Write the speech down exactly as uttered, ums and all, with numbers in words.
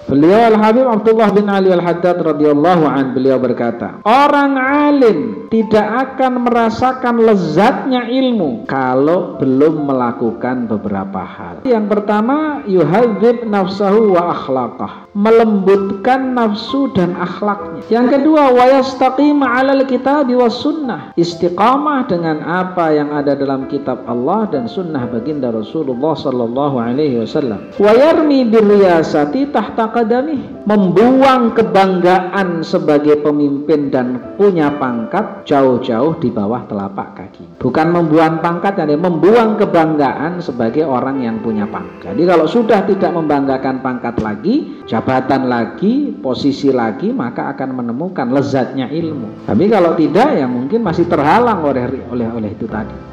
Beliau Al-Habib Abdullah bin Ali Al-Haddad radhiyallahu an, beliau berkata, orang alim tidak akan merasakan lezatnya ilmu kalau belum melakukan beberapa hal. Yang pertama, yuhadzib nafsahu wa akhlaqah, melembutkan nafsu dan akhlaknya. Yang kedua, wa yastaqim 'alal kitabi was sunnah, istiqamah dengan apa yang ada dalam kitab Allah dan sunnah baginda Rasulullah sallallahu alaihi wasallam. Wa yarmi birriyasati tahta qadamih, membuang kebanggaan sebagai pemimpin dan punya pangkat jauh-jauh di bawah telapak kaki. Bukan membuang pangkat, yani membuang kebanggaan sebagai orang yang punya pangkat. Jadi kalau sudah tidak membanggakan pangkat lagi, jabatan lagi, posisi lagi, maka akan menemukan lezatnya ilmu. Tapi kalau tidak, ya mungkin masih terhalang oleh oleh oleh itu tadi.